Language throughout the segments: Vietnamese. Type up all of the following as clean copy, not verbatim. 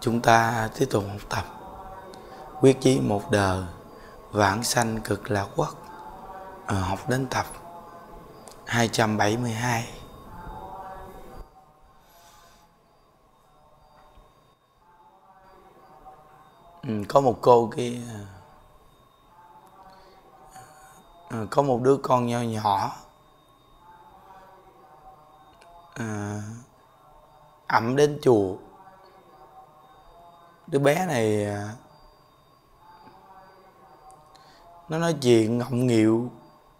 Chúng ta tiếp tục học tập Quyết chí một đời vãng sanh cực lạc quốc. Học đến tập 272. Có một cô kia, có một đứa con nho nhỏ, ẵm đến chùa. Đứa bé này nó nói chuyện ngọng nghịu,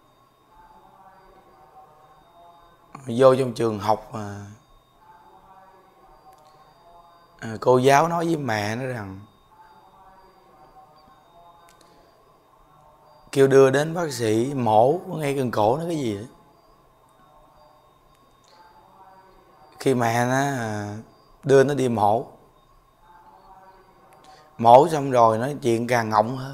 vô trong trường học mà cô giáo nói với mẹ nó rằng kêu đưa đến bác sĩ mổ ngay gần cổ nó cái gì đó. Khi mẹ nó đưa nó đi mổ xong rồi nói chuyện càng ngọng hơn.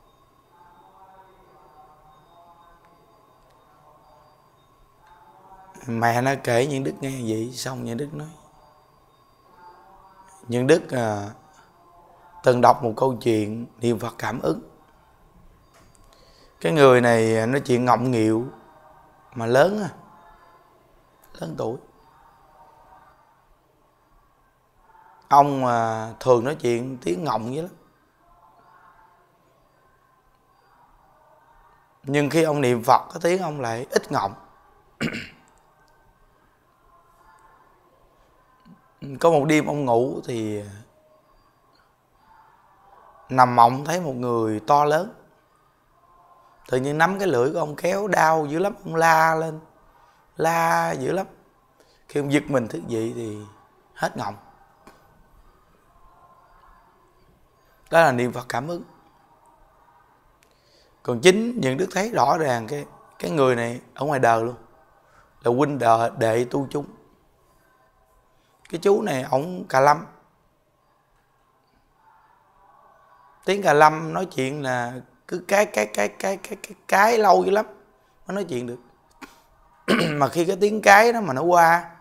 Mẹ nó kể Nhân Đức nghe vậy, xong Nhân Đức nói Nhân Đức từng đọc một câu chuyện niệm Phật cảm ứng. Cái người này nói chuyện ngọng nghịu mà lớn tuổi. Ông thường nói chuyện tiếng ngọng vậy lắm. Nhưng khi ông niệm Phật cái tiếng ông lại ít ngọng. Có một đêm ông ngủ thì nằm mộng thấy một người to lớn, tự nhiên nắm cái lưỡi của ông kéo đau dữ lắm. Ông la lên, la dữ lắm. Khi ông giật mình thức dậy thì hết ngọng. Đó là niệm Phật cảm ứng. Còn chính Nhân Đức thấy rõ ràng cái người này ở ngoài đời luôn là huynh đệ tu chúng. Cái chú này ổng Cà Lâm. Tiếng Cà Lâm nói chuyện là cứ cái lâu dữ lắm mới nói chuyện được. Mà khi cái tiếng cái đó mà nó qua,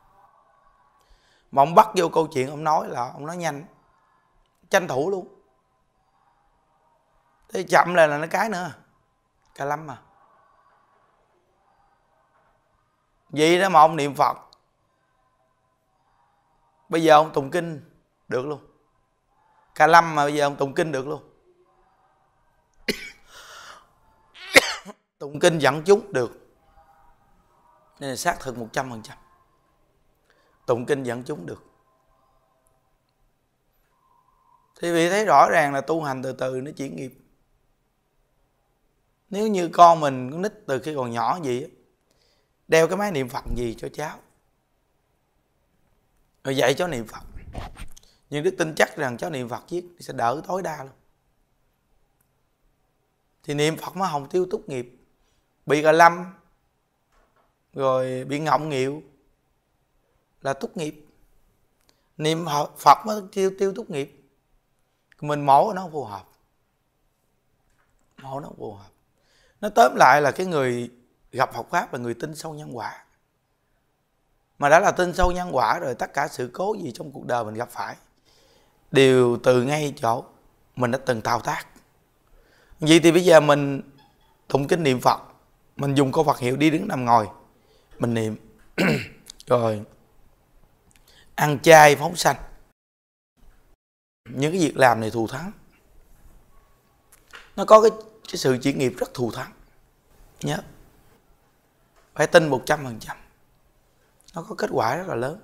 mà ông bắt vô câu chuyện ông nói là ông nói nhanh, tranh thủ luôn. Thế chậm là nó cái nữa. Cà Lâm mà. Vậy đó mà ông niệm Phật, bây giờ ông tụng kinh được luôn. Cà Lâm mà bây giờ ông tụng kinh được luôn. Tụng kinh dẫn chúng được. Nên là xác thực 100%. Tụng kinh dẫn chúng được. Thì vì thấy rõ ràng là tu hành từ từ nó chuyển nghiệp. Nếu như con mình con nít từ khi còn nhỏ gì, đeo cái máy niệm Phật gì cho cháu, rồi dạy cháu niệm Phật, nhưng Đức tin chắc rằng cháu niệm Phật viết sẽ đỡ tối đa luôn. Thì niệm Phật mới hồng tiêu túc nghiệp. Bị Cà Lâm rồi bị ngọng nghịu là túc nghiệp. Niệm Phật mới tiêu túc nghiệp. Mình mổ nó không phù hợp. Mổ nó không phù hợp. Nó tóm lại là cái người gặp Phật Pháp là người tin sâu nhân quả. Mà đã là tin sâu nhân quả rồi, tất cả sự cố gì trong cuộc đời mình gặp phải đều từ ngay chỗ mình đã từng thao tác. Vậy thì bây giờ mình tụng kinh niệm Phật, mình dùng câu Phật hiệu đi đứng nằm ngồi, mình niệm rồi ăn chay phóng sanh. Những cái việc làm này thù thắng. Nó có cái sự chuyển nghiệp rất thù thắng. Nhớ, phải tin 100%. Nó có kết quả rất là lớn.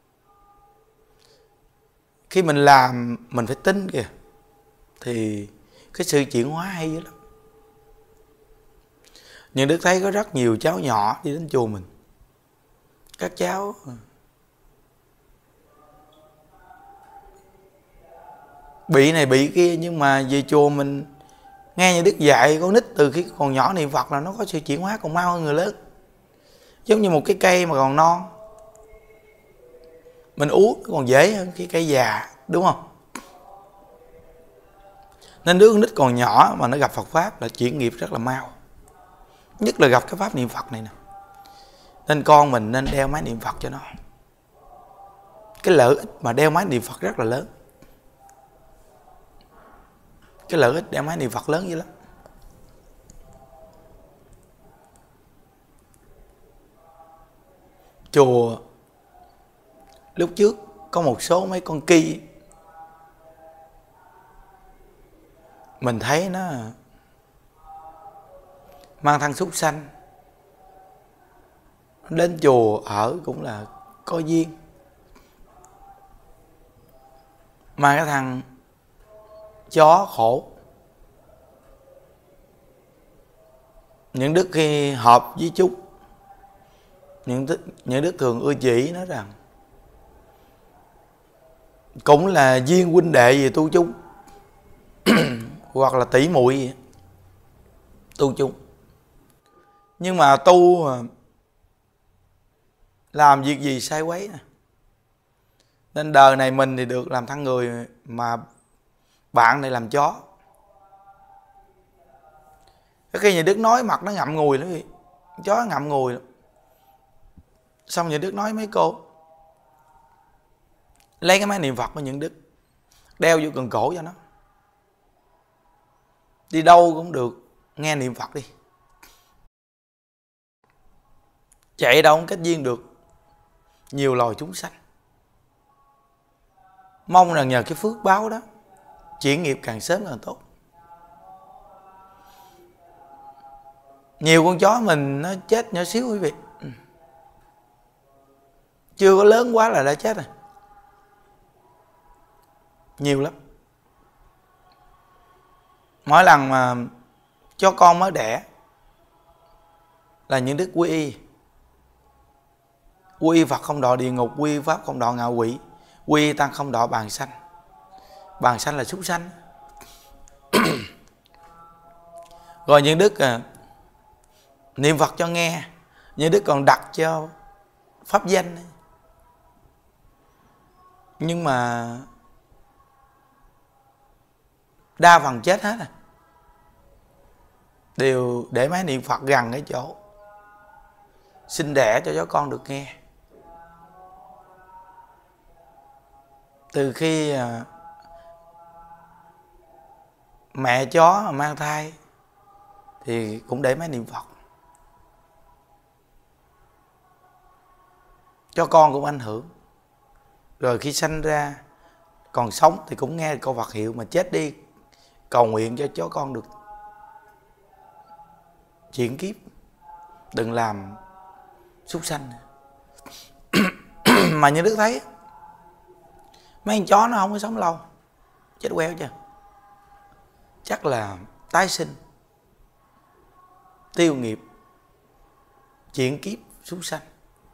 Khi mình làm mình phải tin kìa, thì cái sự chuyển hóa hay dữ lắm. Nhưng Đức thấy có rất nhiều cháu nhỏ đi đến chùa mình. Các cháu bị này bị kia, nhưng mà về chùa mình nghe như Đức dạy, con nít từ khi còn nhỏ niệm Phật là nó có sự chuyển hóa còn mau hơn người lớn. Giống như một cái cây mà còn non, mình uống còn dễ hơn cái cây già, đúng không? Nên đứa con nít còn nhỏ mà nó gặp Phật Pháp là chuyển nghiệp rất là mau. Nhất là gặp cái Pháp niệm Phật này nè. Nên con mình nên đeo máy niệm Phật cho nó. Cái lợi ích mà đeo máy niệm Phật rất là lớn. Cái lợi ích đeo máy niệm Phật lớn dữ lắm. Chùa lúc trước có một số mấy con ki, mình thấy nó mang thân súc sanh, đến chùa ở cũng là có duyên, mà cái thằng chó khổ. Những đức khi họp với Chúc, những đức thường ưa chỉ nói rằng cũng là duyên huynh đệ gì tu chung hoặc là tỷ muội gì tu chung, nhưng mà tu làm việc gì sai quấy nè, nên đời này mình thì được làm thân người, mà bạn này làm chó. Cái khi nhà Đức nói mặt nó ngậm ngùi lắm, chó ngậm ngùi lắm. Xong nhà Đức nói mấy cô lấy cái máy niệm Phật của những Đức đeo vô cần cổ cho nó, đi đâu cũng được nghe niệm Phật đi, chạy đâu cũng kết duyên được nhiều loài chúng sanh. Mong rằng nhờ cái phước báo đó chuyển nghiệp càng sớm càng tốt. Nhiều con chó mình nó chết nhỏ xíu quý vị, chưa có lớn quá là đã chết rồi, nhiều lắm. Mỗi lần mà cho con mới đẻ là những đức quy y Phật không đọa địa ngục, quy y Pháp không đọa ngạ quỷ, quy y Tăng không đọa bàn sanh. Bàn sanh là súc sanh. Rồi những đức niệm Phật cho nghe, những đức còn đặt cho pháp danh. Nhưng mà đa phần chết hết rồi, đều để máy niệm Phật gần cái chỗ sinh đẻ cho chó con được nghe. Từ khi mẹ chó mang thai thì cũng để máy niệm Phật, cho con cũng ảnh hưởng. Rồi khi sanh ra còn sống thì cũng nghe câu Phật hiệu, mà chết đi cầu nguyện cho chó con được chuyển kiếp, đừng làm súc sanh. Mà như Đức thấy mấy con chó nó không có sống lâu, chết queo chưa, chắc là tái sinh, tiêu nghiệp, chuyển kiếp súc sanh.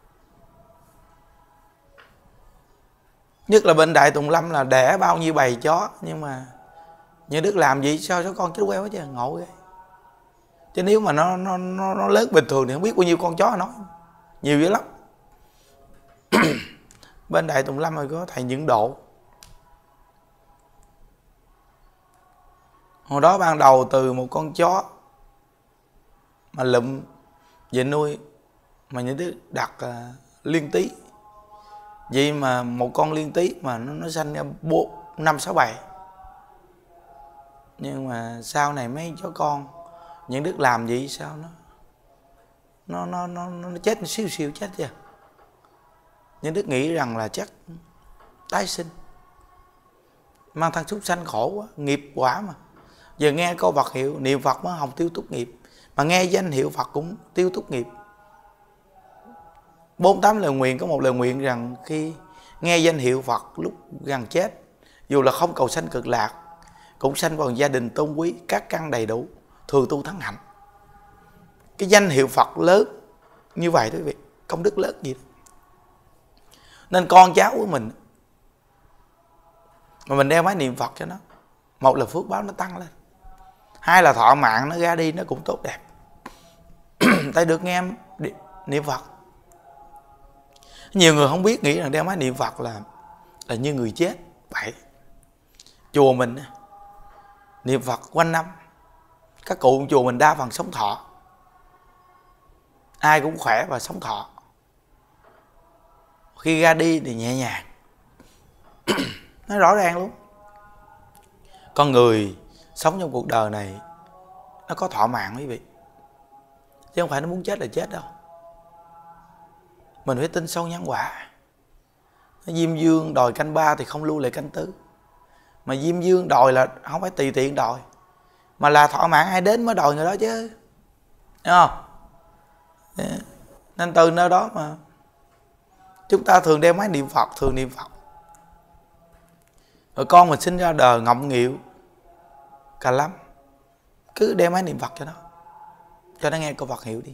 Nhất là bên Đại Tùng Lâm là đẻ bao nhiêu bầy chó, nhưng mà như Đức làm gì sao cho con chết queo hết chứ, ngộ ghê. Chứ nếu mà nó lớn bình thường thì không biết bao nhiêu con chó nói, nhiều dữ lắm. Bên Đại Tùng Lâm rồi có thầy Những Độ, hồi đó ban đầu từ một con chó mà lụm về nuôi, mà những đứa đặt liên tí, vậy mà một con liên tí mà nó sanh ra 5, 6 bầy. Nhưng mà sau này mấy chó con những đứa làm gì sao nó chết xíu xíu chết chưa. Những đứa nghĩ rằng là chắc tái sinh, mang thân súc sanh khổ quá, nghiệp quả mà. Giờ nghe câu Phật hiệu niệm Phật mới không tiêu túc nghiệp, mà nghe danh hiệu Phật cũng tiêu túc nghiệp. 48 lời nguyện có một lời nguyện rằng khi nghe danh hiệu Phật lúc gần chết, dù là không cầu sanh cực lạc, cũng sanh vào gia đình tôn quý, các căn đầy đủ, thường tu thắng hạnh. Cái danh hiệu Phật lớn như vậy quý vị, công đức lớn gì đó. Nên con cháu của mình mà mình đeo máy niệm Phật cho nó, một là phước báo nó tăng lên, hai là thọ mạng nó ra đi nó cũng tốt đẹp. Tại được nghe niệm Phật. Nhiều người không biết, nghĩ rằng đeo máy niệm Phật là như người chết. Vậy chùa mình niệm Phật quanh năm, các cụ chùa mình đa phần sống thọ, ai cũng khỏe và sống thọ. Khi ra đi thì nhẹ nhàng. Nó rõ ràng luôn. Con người sống trong cuộc đời này nó có thọ mạng quý vị, chứ không phải nó muốn chết là chết đâu. Mình phải tin sâu nhân quả. Diêm vương đòi canh ba thì không lưu lại canh tư, mà Diêm vương đòi là không phải tùy tiện đòi, mà là thọ mạng ai đến mới đòi người đó chứ, đúng không? Nên từ nơi đó mà chúng ta thường đeo máy niệm Phật, thường niệm Phật. Rồi con mình sinh ra đời ngọng nghịu cà lắm, cứ đeo máy niệm Phật cho nó nghe câu Phật hiệu đi.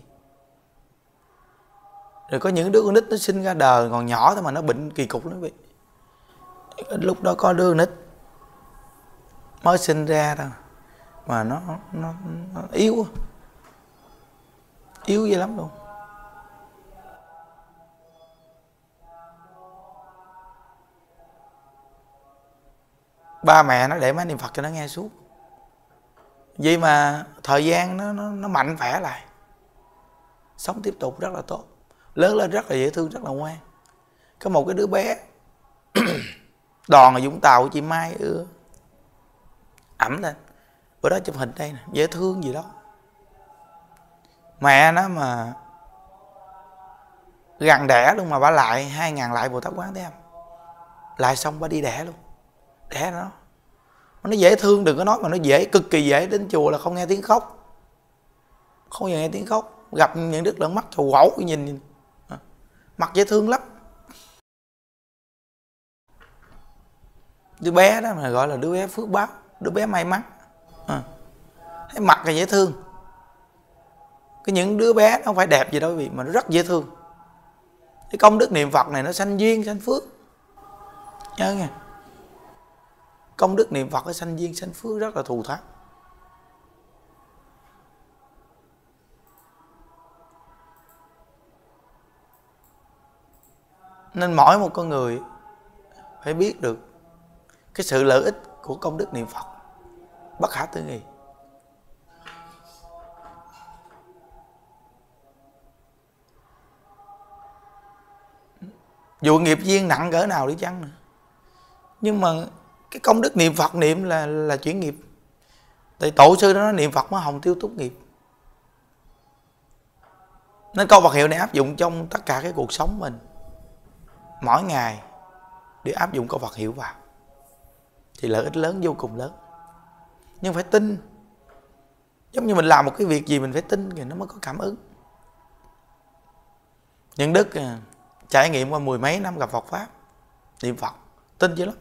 Rồi có những đứa con nít nó sinh ra đời còn nhỏ thôi mà nó bệnh kỳ cục lắm quý vị. Lúc đó có đứa con nít mới sinh ra thôi mà nó yếu dữ lắm luôn. Ba mẹ nó để máy niệm Phật cho nó nghe suốt, vậy mà thời gian nó mạnh khỏe lại, sống tiếp tục rất là tốt, lớn lên rất là dễ thương, rất là ngoan. Có một cái đứa bé đòn ở Vũng Tàu, chị Mai ẩm lên bữa đó chụp hình đây nè, dễ thương gì đó. Mẹ nó mà gần đẻ luôn mà bà lại 2.000 lại Bồ Tát Quán Thế Âm, lại xong bà đi đẻ luôn, đẻ nó dễ thương. Đừng có nói mà nó dễ, cực kỳ dễ. Đến chùa là không nghe tiếng khóc, không nghe tiếng khóc. Gặp những đứa lẫn mắt trầu quẩu, nhìn mặt dễ thương lắm. Đứa bé đó mà gọi là đứa bé phước báo, đứa bé may mắn. Thấy mặt là dễ thương. Những đứa bé nó không phải đẹp gì đâu quý vị, mà nó rất dễ thương. Cái công đức niệm Phật này nó sanh duyên sanh phước, nhớ nghe. Công đức niệm Phật nó sanh duyên sanh phước rất là thù thắng. Nên mỗi một con người phải biết được cái sự lợi ích của công đức niệm Phật bất khả tư nghị. Dù nghiệp duyên nặng cỡ nào đi chăng nữa, nhưng mà cái công đức niệm Phật niệm là chuyển nghiệp. Tại tổ sư đó nói niệm Phật mới hồng tiêu túc nghiệp. Nên câu Phật hiệu này áp dụng trong tất cả cái cuộc sống mình, mỗi ngày để áp dụng câu Phật hiệu vào thì lợi ích lớn, vô cùng lớn. Nhưng phải tin. Giống như mình làm một cái việc gì mình phải tin thì nó mới có cảm ứng. Nhân Đức trải nghiệm qua 10 mấy năm gặp Phật Pháp, niệm Phật, tin dữ lắm.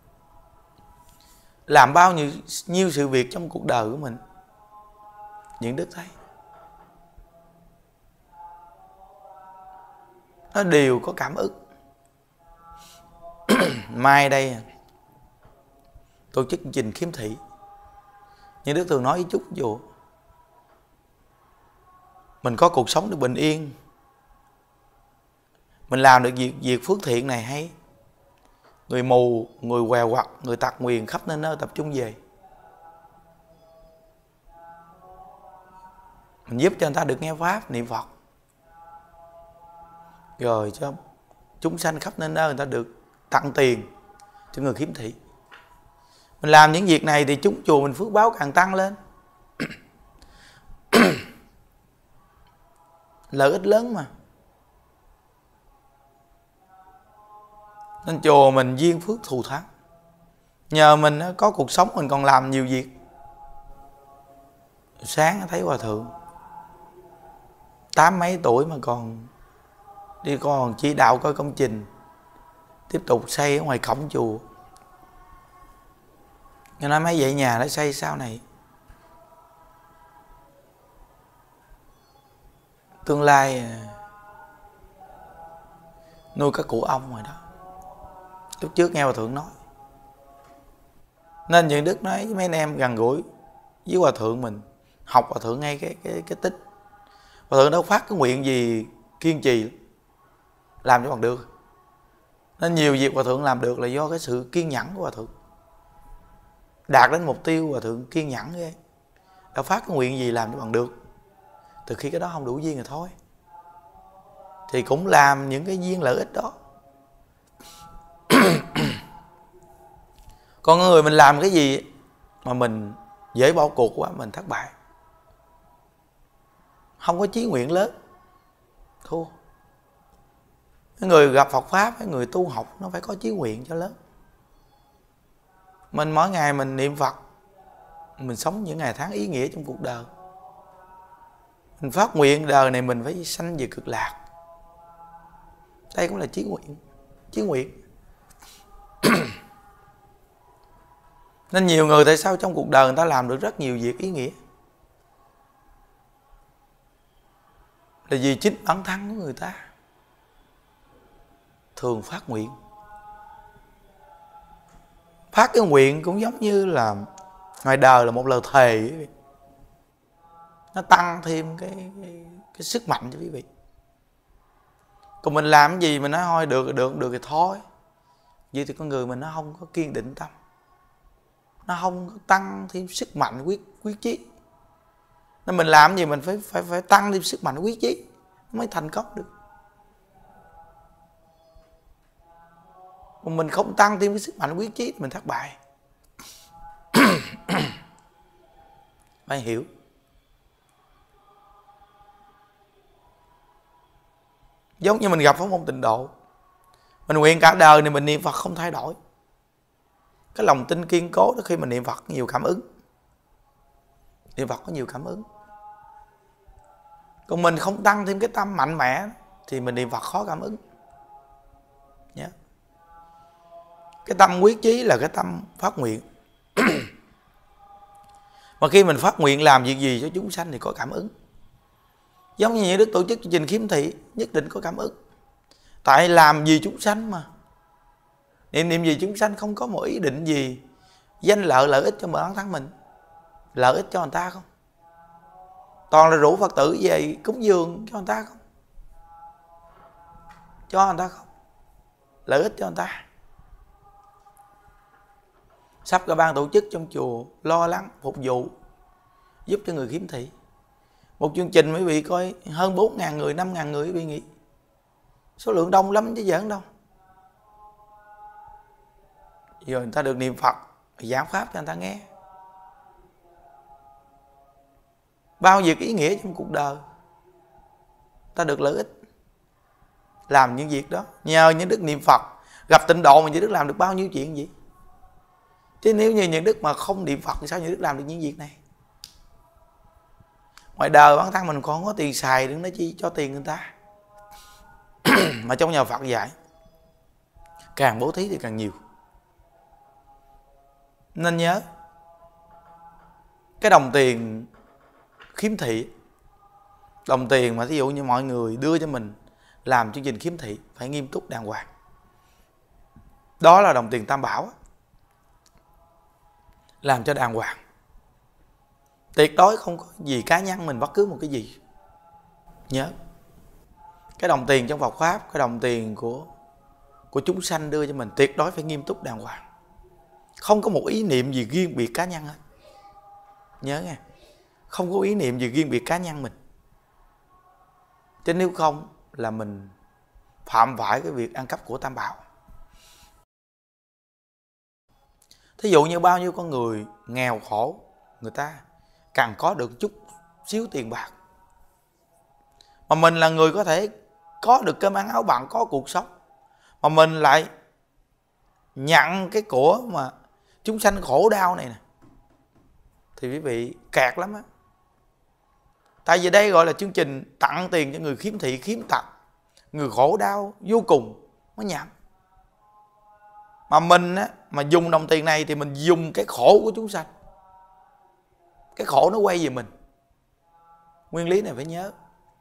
Làm bao nhiêu sự việc trong cuộc đời của mình, những Đức thấy nó đều có cảm ứng. Mai đây tổ chức chương trình khiếm thị, những Đức thường nói với Chúc dù mình có cuộc sống được bình yên, mình làm được việc phước thiện này hay. Người mù, người quèo quặt, người tật nguyền khắp nơi nơi tập trung về, mình giúp cho người ta được nghe Pháp, niệm Phật, rồi cho chúng sanh khắp nơi nơi người ta được tặng tiền cho người khiếm thị. Mình làm những việc này thì chúng chùa mình phước báo càng tăng lên. Lợi ích lớn mà. Nên chùa mình duyên phước thù thắng. Nhờ mình có cuộc sống mình còn làm nhiều việc. Sáng thấy hòa thượng 80 mấy tuổi mà còn đi còn chỉ đạo coi công trình tiếp tục xây ở ngoài cổng chùa. Người nói mấy vậy nhà nó xây sau này tương lai nuôi các cụ ông rồi đó. Lúc trước nghe hòa thượng nói. Nên những Đức nói với mấy anh em gần gũi với hòa thượng mình, học hòa thượng ngay cái tích. Hòa thượng đâu phát cái nguyện gì kiên trì làm cho bằng được. Nên nhiều việc hòa thượng làm được là do cái sự kiên nhẫn của hòa thượng. Đạt đến mục tiêu hòa thượng kiên nhẫn ghê. Đâu phát cái nguyện gì làm cho bằng được. Từ khi cái đó không đủ duyên rồi thôi, thì cũng làm những cái duyên lợi ích đó. Con người mình làm cái gì mà mình dễ bỏ cuộc quá mình thất bại. Không có chí nguyện lớn, thua. Cái người gặp Phật Pháp, cái người tu học nó phải có chí nguyện cho lớn. Mình mỗi ngày mình niệm Phật, mình sống những ngày tháng ý nghĩa trong cuộc đời. Mình phát nguyện đời này mình phải sanh về cực lạc. Đây cũng là chí nguyện. Chí nguyện. Nên nhiều người tại sao trong cuộc đời người ta làm được rất nhiều việc ý nghĩa, là vì chính bản thân của người ta thường phát nguyện. Phát cái nguyện cũng giống như là ngoài đời là một lời thề ấy. Nó tăng thêm cái sức mạnh cho quý vị. Còn mình làm cái gì mình nói thôi được thì thôi, vậy thì con người mình nó không có kiên định tâm, nó không có tăng thêm sức mạnh quyết chí. Nên mình làm gì mình phải tăng thêm sức mạnh quyết chí mới thành công được. Còn mình không tăng thêm cái sức mạnh quyết chí thì mình thất bại. Phải hiểu. Giống như mình gặp pháp môn tịnh độ, mình nguyện cả đời này mình niệm Phật không thay đổi. Cái lòng tin kiên cố đó, khi mình niệm Phật nhiều cảm ứng. Niệm Phật có nhiều cảm ứng. Còn mình không tăng thêm cái tâm mạnh mẽ thì mình niệm Phật khó cảm ứng. Yeah. Cái tâm quyết chí là cái tâm phát nguyện. Mà khi mình phát nguyện làm việc gì cho chúng sanh thì có cảm ứng. Giống như những đức tổ chức chương trình khiếm thị, nhất định có cảm ứng. Tại làm gì chúng sanh mà. Niệm gì chúng sanh, không có một ý định gì danh lợi ích cho bản thân mình, lợi ích cho người ta không. Toàn là rủ Phật tử về cúng dường cho người ta không, cho người ta không, lợi ích cho người ta. Sắp cả ban tổ chức trong chùa lo lắng phục vụ giúp cho người khiếm thị. Một chương trình quý vị coi hơn 4.000 người, 5.000 người quý vị nghĩ. Số lượng đông lắm chứ giỡn đâu. Rồi người ta được niệm Phật, giảng Pháp cho người ta nghe. Bao việc ý nghĩa trong cuộc đời, ta được lợi ích làm những việc đó. Nhờ những đức niệm Phật, gặp tịnh độ mà những đức làm được bao nhiêu chuyện vậy. Chứ nếu như những đức mà không niệm Phật thì sao những đức làm được những việc này. Ngoài đời bản thân mình còn không có tiền xài, đừng nói chi cho tiền người ta. Mà trong nhà Phật dạy càng bố thí thì càng nhiều. Nên nhớ, cái đồng tiền khiếm thị, đồng tiền mà thí dụ như mọi người đưa cho mình làm chương trình khiếm thị, phải nghiêm túc đàng hoàng. Đó là đồng tiền Tam Bảo, làm cho đàng hoàng. Tuyệt đối không có gì cá nhân mình bất cứ một cái gì. Nhớ, cái đồng tiền trong Phật Pháp, cái đồng tiền của chúng sanh đưa cho mình, tuyệt đối phải nghiêm túc đàng hoàng. Không có một ý niệm gì riêng biệt cá nhân hết. Nhớ nghe, không có ý niệm gì riêng biệt cá nhân mình. Chứ nếu không là mình phạm phải cái việc ăn cắp của Tam Bảo. Thí dụ như bao nhiêu con người nghèo khổ, người ta càng có được chút xíu tiền bạc, mà mình là người có thể có được cơm ăn áo bằng, có cuộc sống, mà mình lại nhận cái của mà chúng sanh khổ đau này nè, thì quý vị kẹt lắm á. Tại vì đây gọi là chương trình tặng tiền cho người khiếm thị, khiếm tật, người khổ đau vô cùng mới nhận. Mà mình á, mà dùng đồng tiền này thì mình dùng cái khổ của chúng sanh, cái khổ nó quay về mình. Nguyên lý này phải nhớ.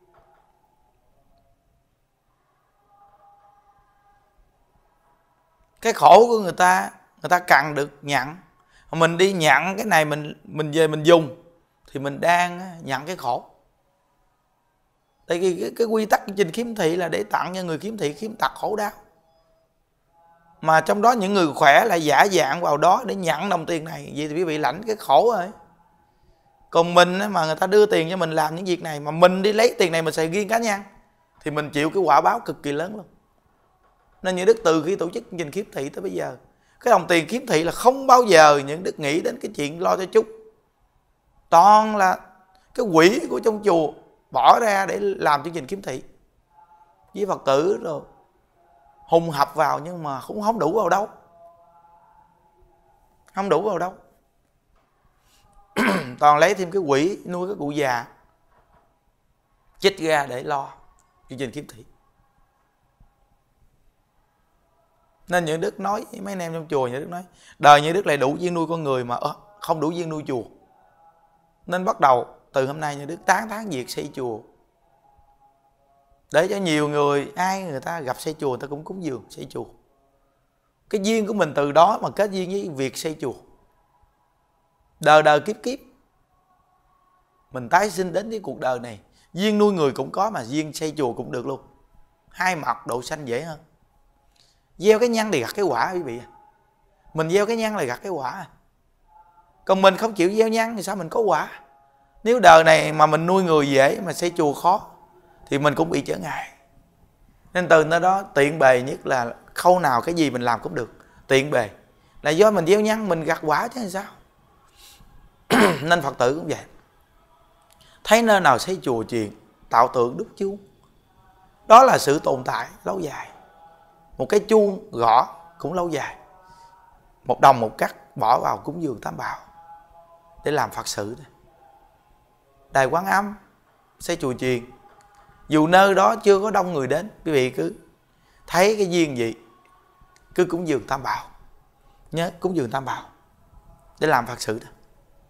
Cái khổ của người ta cần được nhận. Mình đi nhận cái này, mình về mình dùng thì mình đang nhận cái khổ. Tại vì cái quy tắc chương trình khiếm thị là để tặng cho người khiếm thị, khiếm tật, khổ đau. Mà trong đó những người khỏe lại giả dạng vào đó để nhận đồng tiền này, vậy thì quý vị lãnh cái khổ rồi. Còn mình mà người ta đưa tiền cho mình làm những việc này, mà mình đi lấy tiền này mình xài riêng cá nhân, thì mình chịu cái quả báo cực kỳ lớn luôn. Nên những đức từ khi tổ chức chương trình khiếm thị tới bây giờ, cái đồng tiền khiếm thị là không bao giờ những đức nghĩ đến cái chuyện lo cho chút. toàn là cái quỹ của trong chùa bỏ ra để làm chương trình kiếm thị, với Phật tử rồi hùng hập vào, nhưng mà cũng không đủ vào đâu, không đủ vào đâu. Toàn lấy thêm cái quỹ nuôi cái cụ già, chích ra để lo chương trình kiếm thị. Nên Như Đức nói với mấy anh em trong chùa, Như Đức nói đời Như Đức lại đủ duyên nuôi con người mà không đủ duyên nuôi chùa. Nên bắt đầu từ hôm nay Như Đức tán thán việc xây chùa, để cho nhiều người, ai người ta gặp xây chùa người ta cũng cúng dường xây chùa. Cái duyên của mình từ đó mà kết duyên với việc xây chùa. Đời đời kiếp kiếp mình tái sinh đến cái cuộc đời này, duyên nuôi người cũng có mà duyên xây chùa cũng được luôn. Hai mặt độ sanh dễ hơn. Gieo cái nhân thì gặt cái quả quý vị. Mình gieo cái nhân là gặt cái quả. Còn mình không chịu gieo nhân thì sao mình có quả? Nếu đời này mà mình nuôi người dễ mà xây chùa khó thì mình cũng bị trở ngại. Nên từ nơi đó tiện bề nhất là khâu nào cái gì mình làm cũng được. Tiện bề là do mình gieo nhân mình gặt quả chứ làm sao. Nên Phật tử cũng vậy. Thấy nơi nào xây chùa chiền, tạo tượng đúc chuông, đó là sự tồn tại lâu dài. Một cái chuông gõ cũng lâu dài. Một đồng một cắt bỏ vào cúng dường Tam Bảo để làm Phật sự. Đài Quán Âm, xây chùa chiền, dù nơi đó chưa có đông người đến, quý vị cứ thấy cái duyên gì cứ cúng dường Tam Bảo. Nhớ cúng dường Tam Bảo để làm Phật sự đó.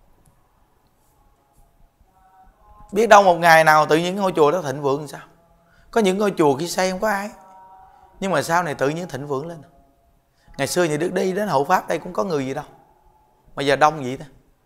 Biết đâu một ngày nào tự nhiên ngôi chùa đó thịnh vượng sao? Có những ngôi chùa khi xây không có ai, nhưng mà sau này tự nhiên thịnh vượng lên. Ngày xưa Như Đức đi đến Hộ Pháp đây cũng có người gì đâu, mà giờ đông vậy đó.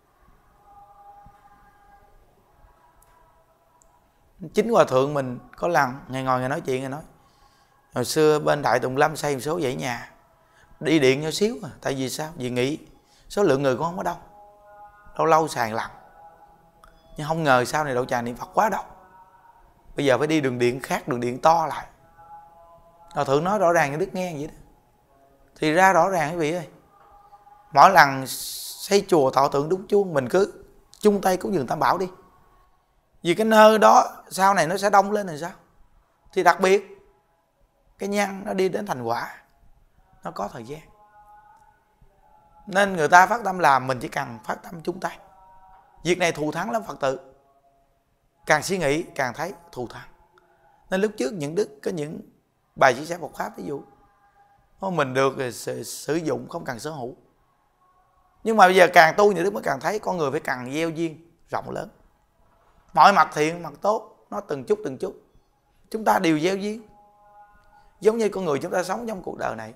Chính Hòa Thượng mình có lần ngày ngồi ngày nói chuyện, ngày nói hồi xưa bên Đại Tùng Lâm xây một số dãy nhà, đi điện nhỏ xíu à. Tại vì sao? Vì nghĩ số lượng người cũng không có đông, lâu lâu sàn lặng. Nhưng không ngờ sau này đạo tràng niệm Phật quá đông, bây giờ phải đi đường điện khác, đường điện to lại. Hòa Thượng nói rõ ràng cho Đức nghe vậy đó. Thì ra rõ ràng quý vị ơi, mỗi lần xây chùa tạo tượng đúc chuông, mình cứ chung tay cúng dường Tam Bảo đi. Vì cái nơi đó sau này nó sẽ đông lên thì sao? Thì đặc biệt cái nhân nó đi đến thành quả, nó có thời gian. Nên người ta phát tâm làm, mình chỉ cần phát tâm chung tay. Việc này thù thắng lắm Phật tử. Càng suy nghĩ càng thấy thù thắng. Nên lúc trước những Đức có những bài chia sẻ Phật Pháp, ví dụ mình được sử dụng không cần sở hữu. Nhưng mà bây giờ càng tu Những Đức mới càng thấy con người phải càng gieo duyên rộng lớn. Mọi mặt thiện, mặt tốt, nó từng chút từng chút. Chúng ta đều gieo duyên. Giống như con người chúng ta sống trong cuộc đời này.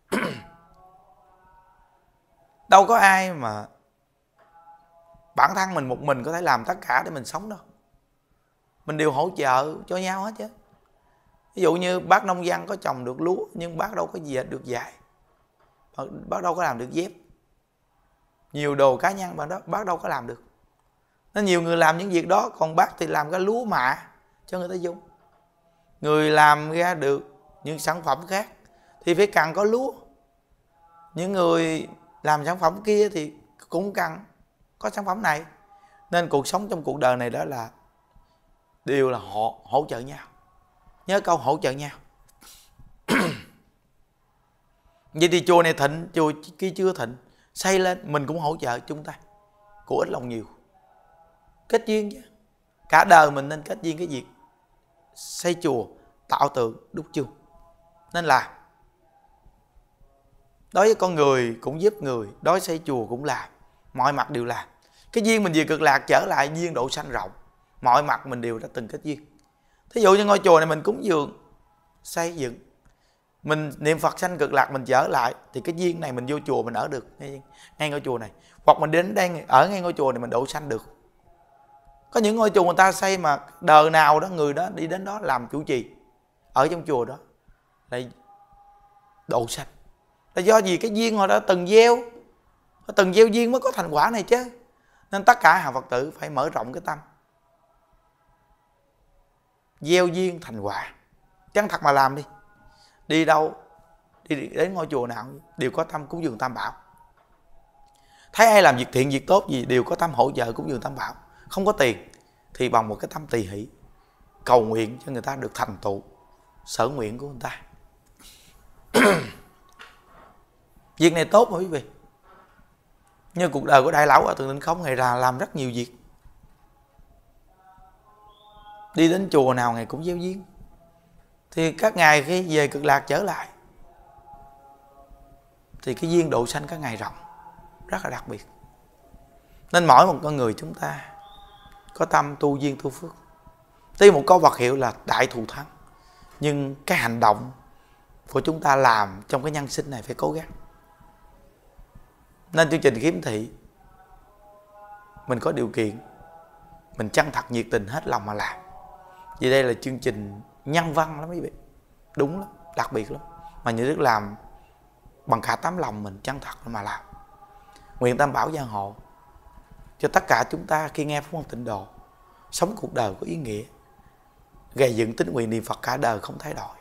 Đâu có ai mà bản thân mình một mình có thể làm tất cả để mình sống đâu. Mình đều hỗ trợ cho nhau hết chứ. Ví dụ như bác nông dân có trồng được lúa, nhưng bác đâu có dệt được vải, bác đâu có làm được dép. Nhiều đồ cá nhân mà đó bác đâu có làm được. Nên nhiều người làm những việc đó, còn bác thì làm cái lúa mạ cho người ta dùng. Người làm ra được những sản phẩm khác thì phải cần có lúa. Những người làm sản phẩm kia thì cũng cần có sản phẩm này. Nên cuộc sống trong cuộc đời này đó là đều là họ hỗ trợ nhau. Nhớ câu hỗ trợ nhau. Vậy thì chùa này thịnh, chùa kia chưa thịnh, xây lên mình cũng hỗ trợ chung tay, của ít lòng nhiều. Kết duyên chứ. Cả đời mình nên kết duyên cái việc xây chùa, tạo tượng, đúc chuông. Nên làm. Đối với con người cũng giúp người, đối với xây chùa cũng làm. Mọi mặt đều làm. Cái duyên mình về cực lạc trở lại duyên độ sanh rộng. Mọi mặt mình đều đã từng kết duyên. Thí dụ như ngôi chùa này mình cúng dường, xây dựng, mình niệm Phật sanh cực lạc, mình trở lại thì cái duyên này mình vô chùa mình ở được ngay ngôi chùa này. Hoặc mình đến đây ở ngay ngôi chùa này mình độ sanh được. Có những ngôi chùa người ta xây mà đời nào đó người đó đi đến đó làm chủ trì ở trong chùa đó lại độ sanh. Là do gì? Cái duyên họ đã từng gieo, họ từng gieo duyên mới có thành quả này chứ. Nên tất cả hàng Phật tử phải mở rộng cái tâm, gieo duyên thành quả. Chân thật mà làm đi. Đi đâu, đi đến ngôi chùa nào đều có tâm cúng dường Tam Bảo. Thấy thấy ai làm việc thiện việc tốt gì đều có tâm hỗ trợ cúng dường Tam Bảo. Không có tiền thì bằng một cái tâm tỳ hỷ cầu nguyện cho người ta được thành tựu sở nguyện của người ta. Việc này tốt mà quý vị. Như cuộc đời của Đại Lão ở Tường Định Không, ngày ra làm rất nhiều việc. Đi đến chùa nào ngày cũng gieo duyên. Thì các ngài khi về Cực Lạc trở lại thì cái duyên độ sanh các ngài rộng, rất là đặc biệt. Nên mỗi một con người chúng ta có tâm tu duyên tu phước. Tuy một câu vật hiệu là đại thù thắng, nhưng cái hành động của chúng ta làm trong cái nhân sinh này phải cố gắng. Nên chương trình Kiếm Thị mình có điều kiện, mình chân thật nhiệt tình hết lòng mà làm. Vì đây là chương trình nhân văn lắm quý vị. Đúng lắm, đặc biệt lắm. Mà Như Đức làm bằng cả tấm lòng mình chân thật mà làm. Nguyện Tam Bảo gia hộ cho tất cả chúng ta khi nghe pháp môn tịnh độ, sống cuộc đời có ý nghĩa, gây dựng tín nguyện niệm Phật cả đời không thay đổi.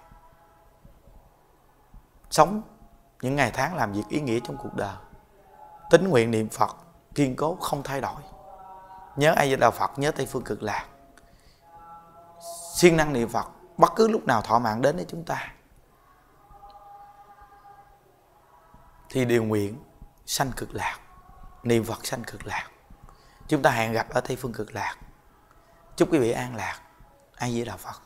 Sống những ngày tháng làm việc ý nghĩa trong cuộc đời, tín nguyện niệm Phật kiên cố không thay đổi. Nhớ A Di Đà Phật, nhớ Tây Phương Cực Lạc, siêng năng niệm Phật bất cứ lúc nào thọ mạng đến với chúng ta thì điều nguyện sanh Cực Lạc, niệm Phật sanh Cực Lạc. Chúng ta hẹn gặp ở Tây Phương Cực Lạc. Chúc quý vị an lạc. A Di Đà Phật.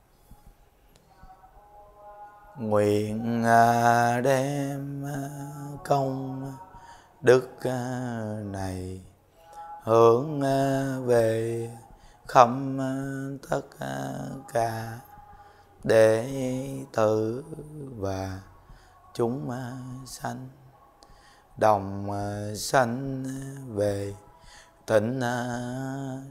Nguyện đem công đức này hướng về khắp tất cả đệ tử và chúng sanh, đồng sanh về tịnh